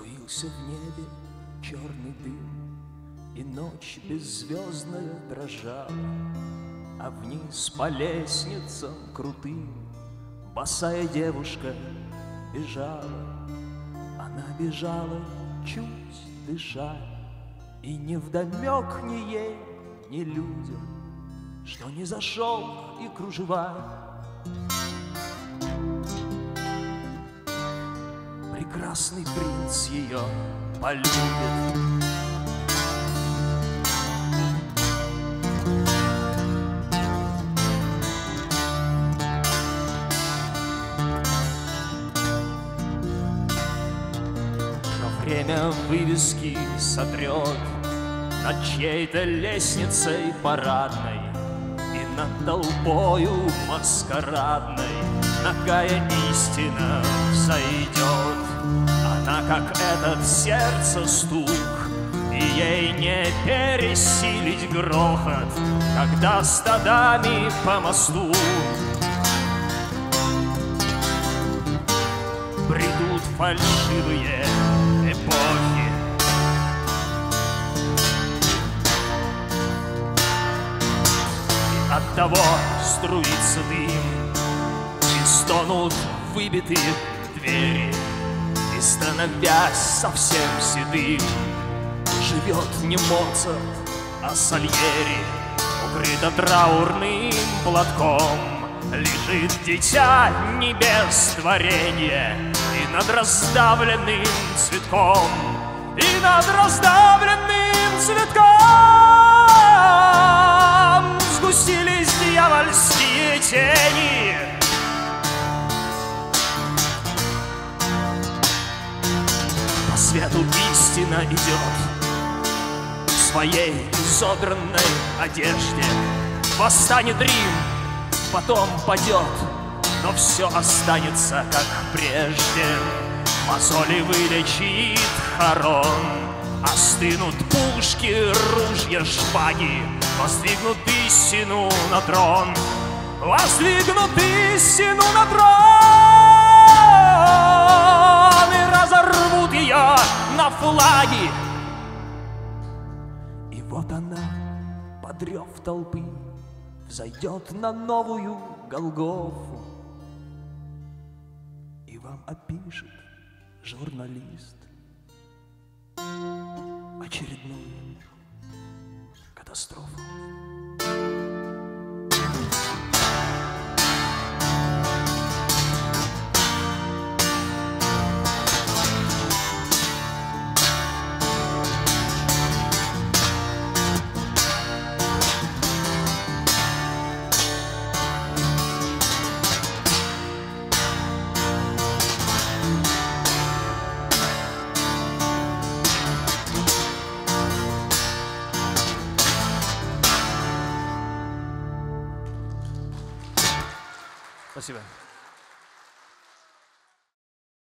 Струился в небе черный дым, и ночь беззвездная дрожала, а вниз по лестницам крутым босая девушка бежала. Она бежала, чуть дыша, и невдомек ни ей, ни людям, что не за шелк и кружева прекрасный принц ее полюбит. Но время вывески сотрет над чьей-то лестницей парадной и над толпою маскарадной нагая истина взойдет. Она, как этот сердце стук, и ей не пересилить грохот, когда стадами по мосту бредут фальшивые эпохи. И оттого струится дым, и стонут выбитые двери, и, становясь совсем седым, живет не Моцарт, а Сальери. Укрыто траурным платком лежит дитя небес творенье, и над раздавленным цветком, и над раздавленным цветком сгустились дьявольские тени. По свету истина идет в своей изодранной одежде. Восстанет Рим, потом падет, но все останется, как прежде. Мозоли вылечит Харон, остынут пушки, ружья, шпаги, воздвигнут истину на трон, воздвигнут истину на трон и разорвут ее на флаги. И вот она, под рев толпы, взойдет на новую Голгофу, и вам опишет журналист очередную катастрофу. Спасибо.